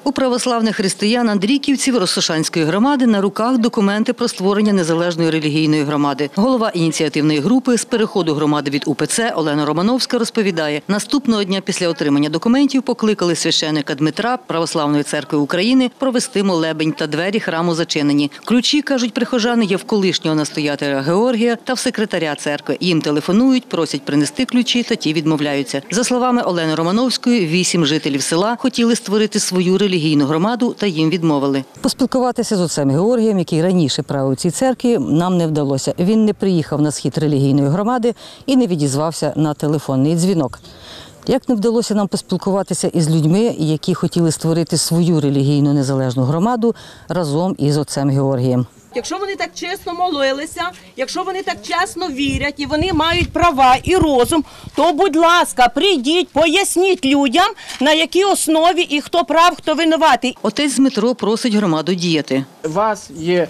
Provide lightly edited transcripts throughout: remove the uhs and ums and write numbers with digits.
У православних християн-андрійківців Росошанської громади на руках документи про створення незалежної релігійної громади. Голова ініціативної групи з переходу громади від УПЦ Олена Романовська розповідає, наступного дня після отримання документів покликали священика Дмитра Православної церкви України провести молебень та двері храму зачинені. Ключі, кажуть прихожани, є в колишнього настоятеля Георгія та в секретаря церкви. Їм телефонують, просять принести ключі, та ті відмовляються. За словами Олени Романовської, 8 жителів села хотіли створити свою релігійну громаду, та їм відмовили. Поспілкуватися з отцем Георгієм, який раніше правив у цій церкві, нам не вдалося. Він не приїхав на схід релігійної громади і не відізвався на телефонний дзвінок. Як не вдалося нам поспілкуватися із людьми, які хотіли створити свою релігійну незалежну громаду разом із отцем Георгієм. Якщо вони так чесно молилися, якщо вони так чесно вірять і вони мають права і розум, то, будь ласка, прийдіть, поясніть людям, на якій основі і хто прав, хто винуватий. Отець Дмитро просить громаду діяти. У вас є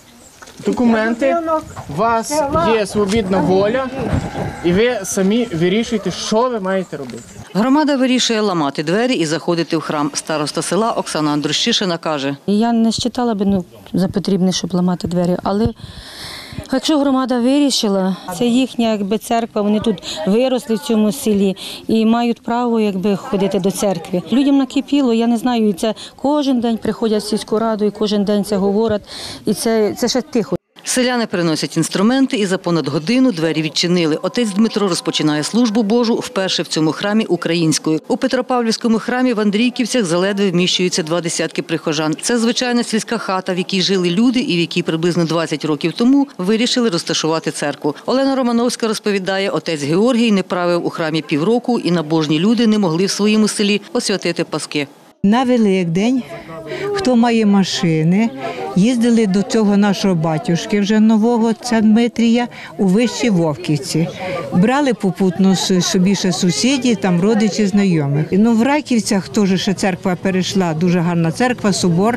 документи, у вас є свобідна воля, і ви самі вирішуєте, що ви маєте робити. Громада вирішує ламати двері і заходити в храм. Староста села Оксана Андрущишина каже. Я не вважала б за потрібне, щоб ламати двері, але якщо громада вирішила, це їхня церква, вони тут виросли в цьому селі і мають право ходити до церкви. Людям накипіло, я не знаю, і це кожен день приходять в сільську раду і кожен день це говорять, і це ще тихо. Селяни приносять інструменти і за понад годину двері відчинили. Отець Дмитро розпочинає службу Божу вперше в цьому храмі українською. У Петропавлівському храмі в Андрійківцях заледве вміщуються 20 прихожан. Це звичайна сільська хата, в якій жили люди і в якій приблизно 20 років тому вирішили розташувати церкву. Олена Романовська розповідає, отець Георгій не правив у храмі півроку і набожні люди не могли в своєму селі освятити паски. На Великдень, хто має машини, їздили до цього нашого батюшки, вже нового, отця Дмитрія, у Вищі Вовківці. Брали попутно собі ще сусідів, там родичі, знайомих. В Раківцях теж ще церква перейшла, дуже гарна церква, собор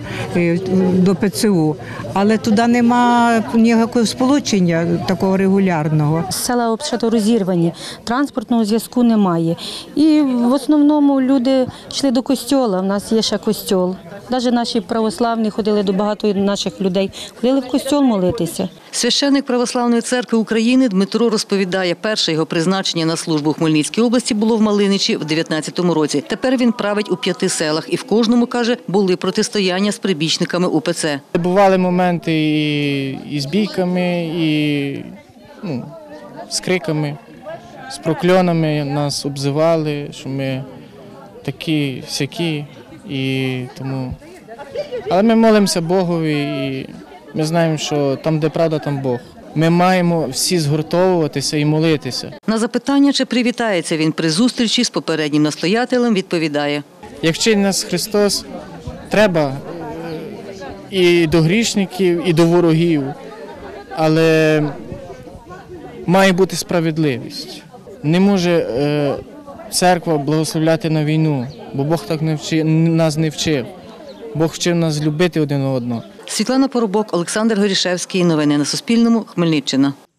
до ПЦУ. Але туди нема ніякого сполучення такого регулярного. Села взагалі розірвані, транспортного зв'язку немає. І в основному люди йшли до костьола, в нас є ще костьол. Навіть наші православні ходили до багато наших людей, ходили в костьол молитися. Священник Православної церкви України Дмитро розповідає, перше його призначення на службу в Хмельницькій області було в Малиничі в 19-му році. Тепер він править у 5 селах і в кожному, каже, були протистояння з прибічниками УПЦ. Бували моменти і з бійками, і з криками, з прокльонами нас обзивали, що ми такі, всякі. Але ми молимося Богові і ми знаємо, що там, де правда, там Бог. Ми маємо всі згуртовуватися і молитися. На запитання, чи привітається він при зустрічі з попереднім настоятелем, відповідає. Як вчить нас Христос, треба і до грішників, і до ворогів, але має бути справедливість. Не може церква благословляти на війну, бо Бог так нас не вчив. Бог вчив нас любити один одного. Світлана Поробок, Олександр Горішевський. Новини на Суспільному. Хмельниччина.